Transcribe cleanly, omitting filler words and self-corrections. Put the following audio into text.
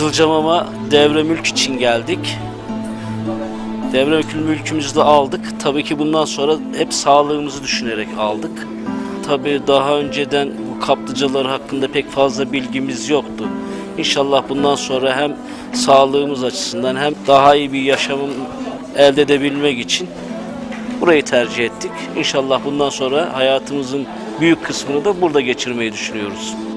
Kızılcamam'a devre mülk için geldik. Devre mülkümüzü de aldık. Tabii ki bundan sonra hep sağlığımızı düşünerek aldık. Tabii daha önceden bu kaplıcalar hakkında pek fazla bilgimiz yoktu. İnşallah bundan sonra hem sağlığımız açısından hem daha iyi bir yaşamı elde edebilmek için burayı tercih ettik. İnşallah bundan sonra hayatımızın büyük kısmını da burada geçirmeyi düşünüyoruz.